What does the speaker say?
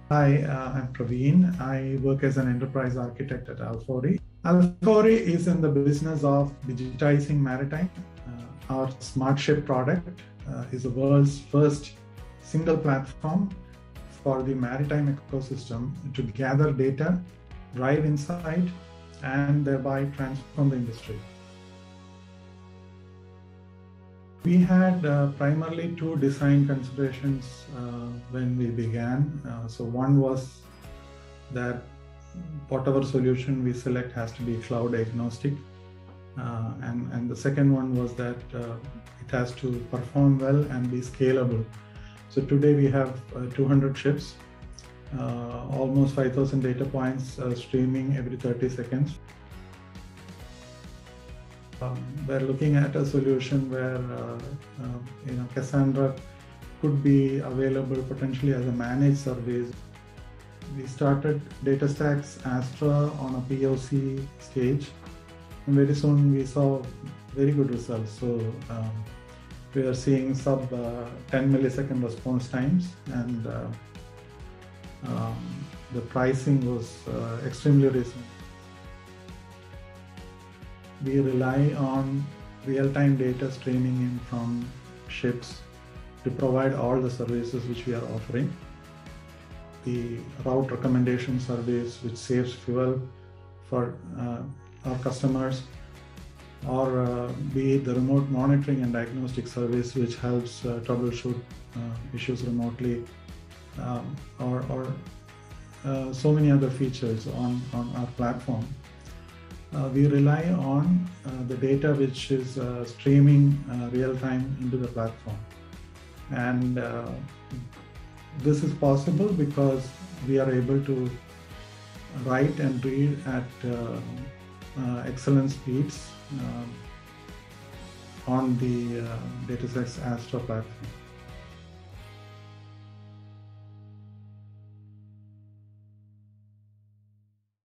Hi, I'm Praveen. I work as an enterprise architect at Alfori. Alfori is in the business of digitizing maritime. Our smart ship product is the world's first single platform for the maritime ecosystem to gather data, drive insight, and thereby transform the industry. We had primarily two design considerations when we began. So one was that whatever solution we select has to be cloud agnostic. And the second one was that it has to perform well and be scalable. So today we have 200 ships, almost 5,000 data points streaming every 30 seconds. We're looking at a solution where Cassandra could be available potentially as a managed service. We started DataStax Astra on a POC stage, and very soon we saw very good results. So we are seeing sub 10 millisecond response times, and the pricing was extremely reasonable. We rely on real-time data streaming in from ships to provide all the services which we are offering. The route recommendation service, which saves fuel for our customers, or be it the remote monitoring and diagnostic service, which helps troubleshoot issues remotely, or so many other features on our platform. We rely on the data which is streaming real-time into the platform. And this is possible because we are able to write and read at excellent speeds on the DataStax Astra platform.